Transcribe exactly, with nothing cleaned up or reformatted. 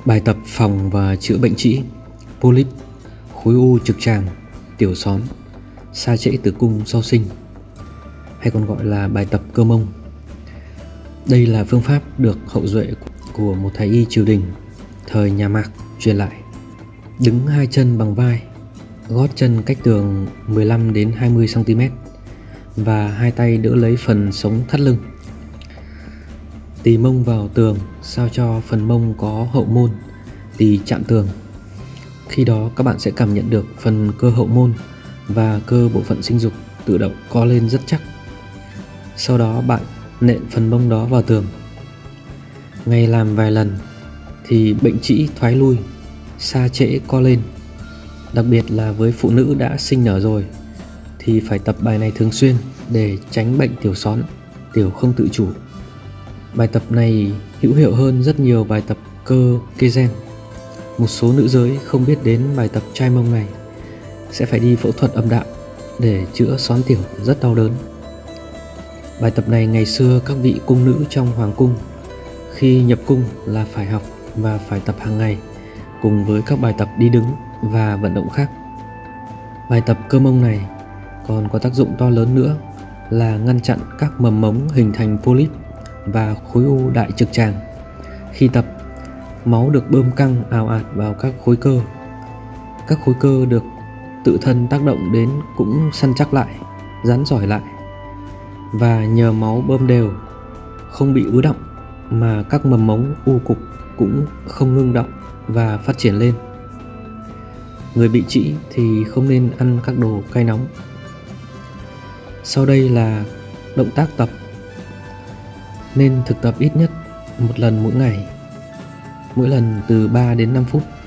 Bài tập phòng và chữa bệnh trĩ, polyp, khối u trực tràng, tiểu són, sa trễ tử cung sau sinh, hay còn gọi là bài tập cơ mông. Đây là phương pháp được hậu duệ của một thái y triều đình thời nhà Mạc truyền lại. Đứng hai chân bằng vai, gót chân cách tường mười lăm đến hai mươi xăng ti mét và hai tay đỡ lấy phần sống thắt lưng. Tì mông vào tường sao cho phần mông có hậu môn, tì chạm tường. Khi đó các bạn sẽ cảm nhận được phần cơ hậu môn và cơ bộ phận sinh dục tự động co lên rất chắc. Sau đó bạn nện phần mông đó vào tường. Ngày làm vài lần thì bệnh trĩ thoái lui, sa trễ co lên. Đặc biệt là với phụ nữ đã sinh nở rồi thì phải tập bài này thường xuyên để tránh bệnh tiểu són, tiểu không tự chủ. Bài tập này hữu hiệu hơn rất nhiều bài tập cơ Kegel. Một số nữ giới không biết đến bài tập chai mông này sẽ phải đi phẫu thuật âm đạo để chữa són tiểu rất đau đớn. Bài tập này ngày xưa các vị cung nữ trong hoàng cung khi nhập cung là phải học và phải tập hàng ngày, cùng với các bài tập đi đứng và vận động khác. Bài tập cơ mông này còn có tác dụng to lớn nữa là ngăn chặn các mầm mống hình thành polyp và khối u đại trực tràng. Khi tập, máu được bơm căng ào ạt vào các khối cơ. Các khối cơ được tự thân tác động đến cũng săn chắc lại, rắn giỏi lại. Và nhờ máu bơm đều, không bị ứ động, mà các mầm mống u cục cũng không ngưng động và phát triển lên. Người bị trĩ thì không nên ăn các đồ cay nóng. Sau đây là động tác tập. Nên thực tập ít nhất một lần mỗi ngày, mỗi lần từ ba đến năm phút.